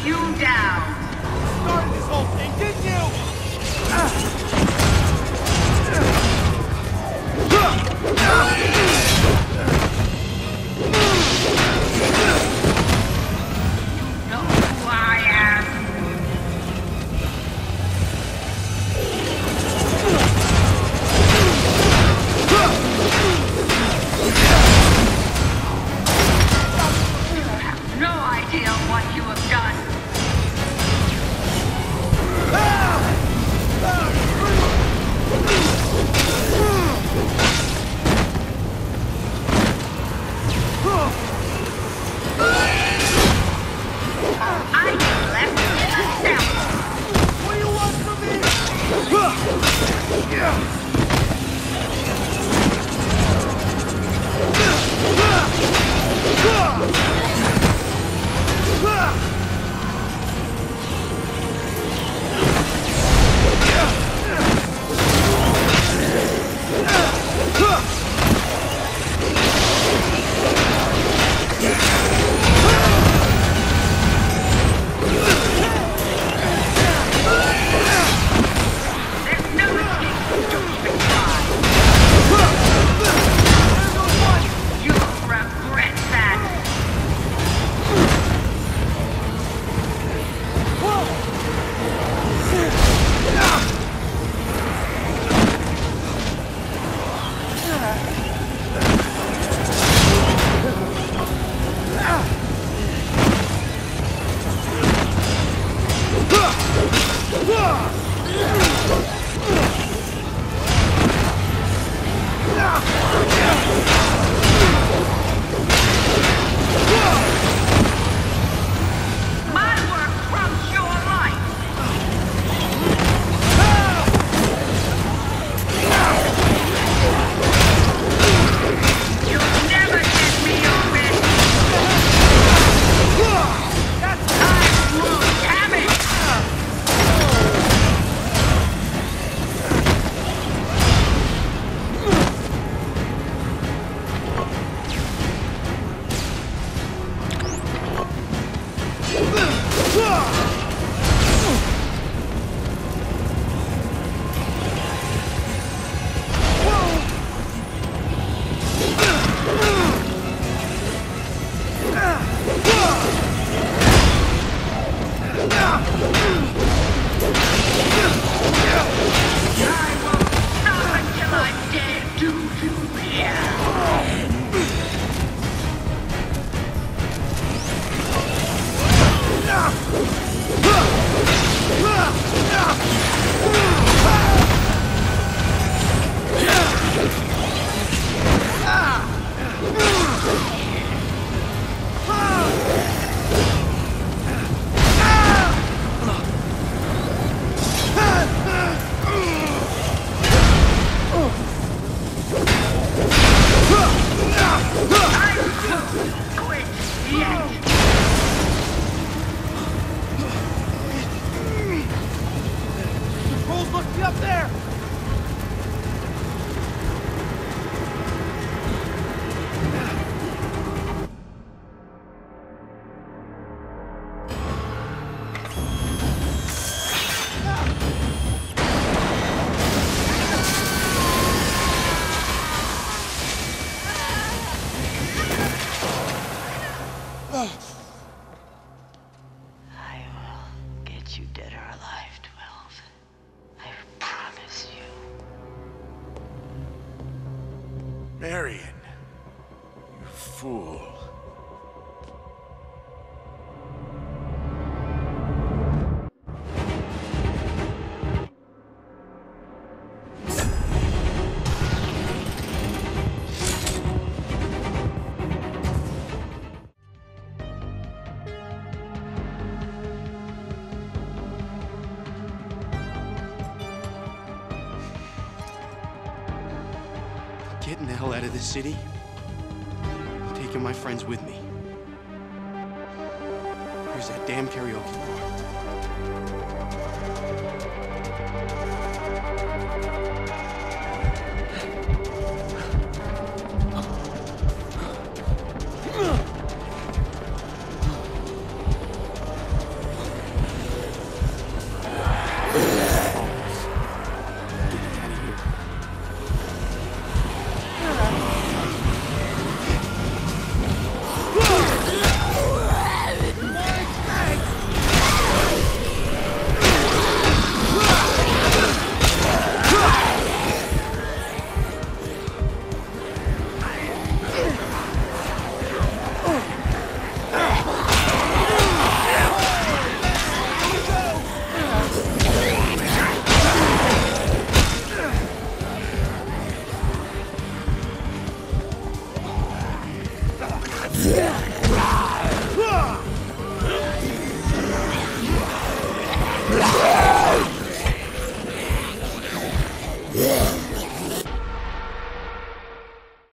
you down. Started this whole thing, didn't you? Know who I am. You have no idea what you have done. I just left you in a cell. What do you want from me? There's no escape. Don't even try. You'll regret that. My work trumps your life. You'll never get me open. I will have it. I won't stop until I'm dead. Do you hear? I won't quit yet. Controls must be up there! I will get you dead or alive, 12. I promise you. Marion, you fool. Getting the hell out of this city. Taking my friends with me. Here's that damn karaoke bar.